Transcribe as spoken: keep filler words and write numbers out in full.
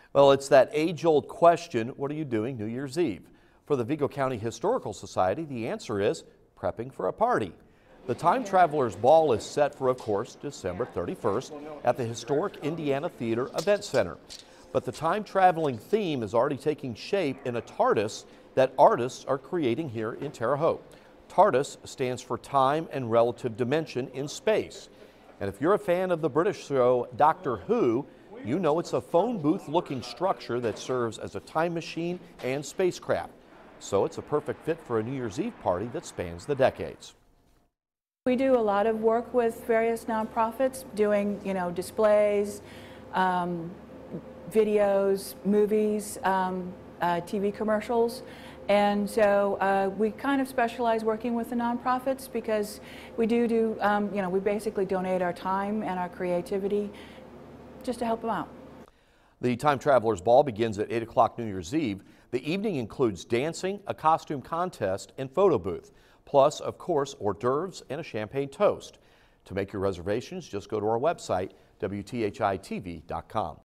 Well, it's that age-old question, what are you doing New Year's Eve? For the Vigo County Historical Society, the answer is prepping for a party. The Time Travelers Ball is set for, of course, December thirty-first at the historic Indiana Theater Event Center. But the time-traveling theme is already taking shape in a TARDIS that artists are creating here in Terre Haute. TARDIS stands for Time and Relative Dimension in Space. And if you're a fan of the British show Doctor Who, you know it's a phone booth-looking structure that serves as a time machine and spacecraft. So it's a perfect fit for a New Year's Eve party that spans the decades. We do a lot of work with various nonprofits, doing, you know, displays, um, videos, movies, um, uh, T V commercials. And so uh, we kind of specialize working with the nonprofits because we do do, um, you know, we basically donate our time and our creativity just to help them out. The Time Travelers Ball begins at eight o'clock New Year's Eve. The evening includes dancing, a costume contest, and photo booth. Plus, of course, hors d'oeuvres and a champagne toast. To make your reservations, just go to our website, W T H I T V dot com.